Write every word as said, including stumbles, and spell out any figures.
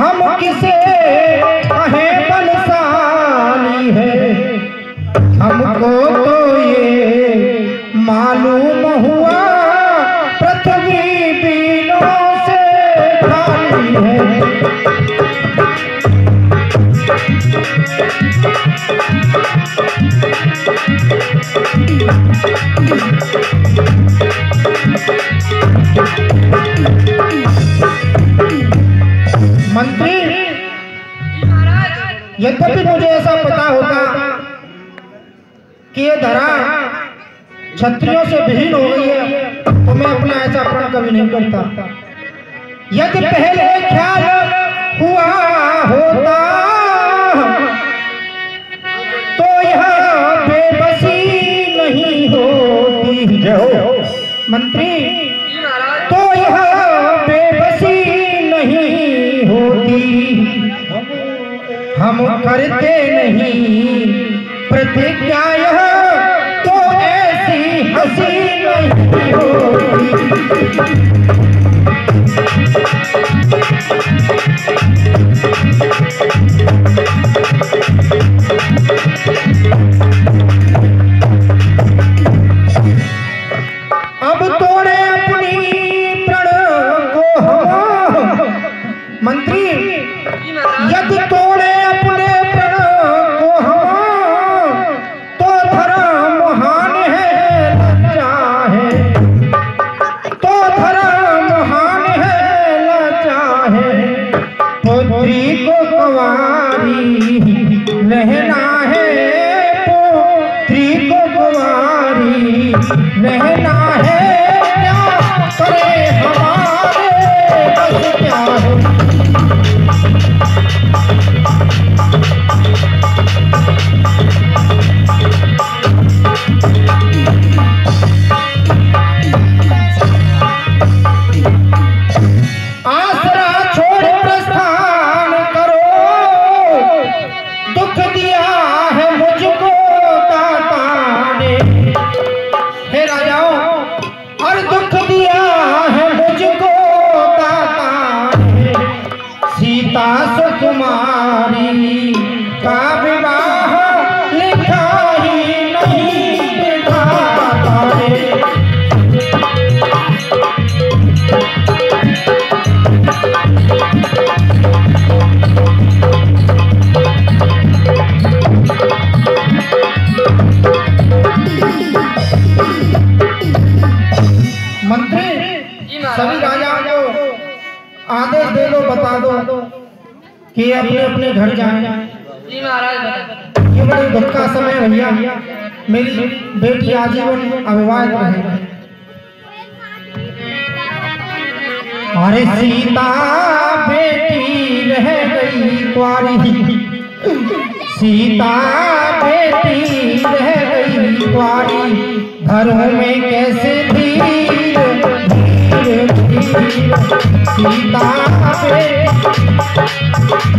हम किसे कहें बलशाली है, हमको तो ये मालूम हुआ पृथ्वी बीनों से खाली है। मंत्री, यद्यपि मुझे ऐसा पता होता कि ये धरा क्षत्रियों से विहीन हो गई है तो मैं अपना ऐसा प्रण कभी नहीं करता। यदि पहले ख्याल हुआ होता तो यह बेबसी नहीं होती। मंत्री, तो यह बेबसी नहीं होती। हम करते नहीं प्रतिज्ञा यह तो ऐसी हंसी नहीं होती। अब तोड़े अपनी प्रण को हम, मंत्री, यदि तोड़े अपने प्रण को हम तो धर्म महान है लज्जा है, तो धर्म महान है लज्जा है। पुत्री को कुंवारी रहना है, पुत्री को कुंवारी रहना है। क्या करे हमारे बस क्या है। आसरा छोड़ प्रस्थान करो, दुख दिया है मुझको दाता ने। हे राजाओं, और दुख दिया है मुझको दाता ने। सीता सुकुमारी का विवाह लिखा ही नहीं विधाता ने। मंत्री, सभी राजाओं को आदेश दे दो, बता दो कि अपने अपने घर जाएं। जी महाराज। ये बड़े दुख का समय है भैया, मेरी बेटी आजीवन अविवाहित रहे। अरे सीता बेटी रह गई कुंवारी, सीता बेटी रह गई कुंवारी। घरों में कैसे धीर धीर धीर सीता बेटी।